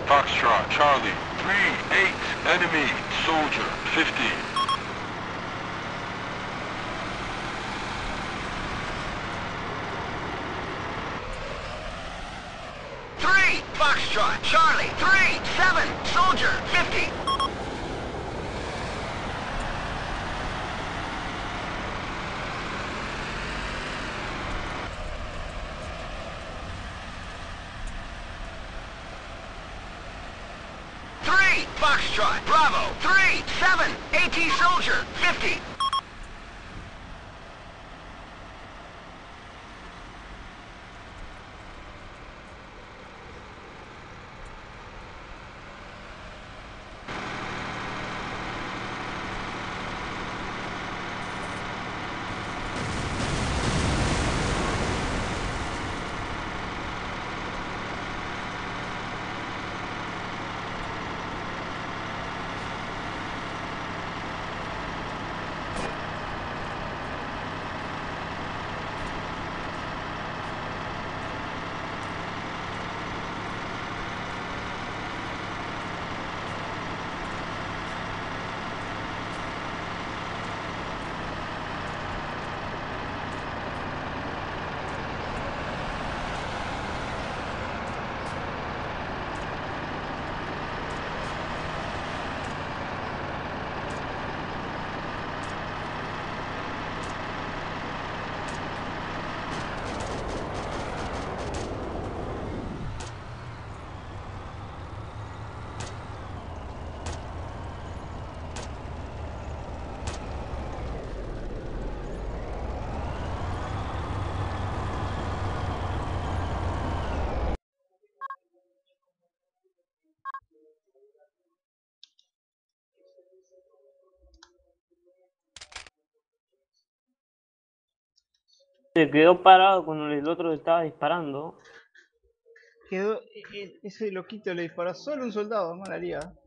Foxtrot, Charlie, 3-8, enemy, soldier, 50. Foxtrot, Charlie, 3-7, soldier, 50. Foxtrot, Bravo, 3-7, AT soldier, 50. Se quedó parado cuando el otro le estaba disparando. Quedó, ese loquito le disparó solo un soldado, mala liga.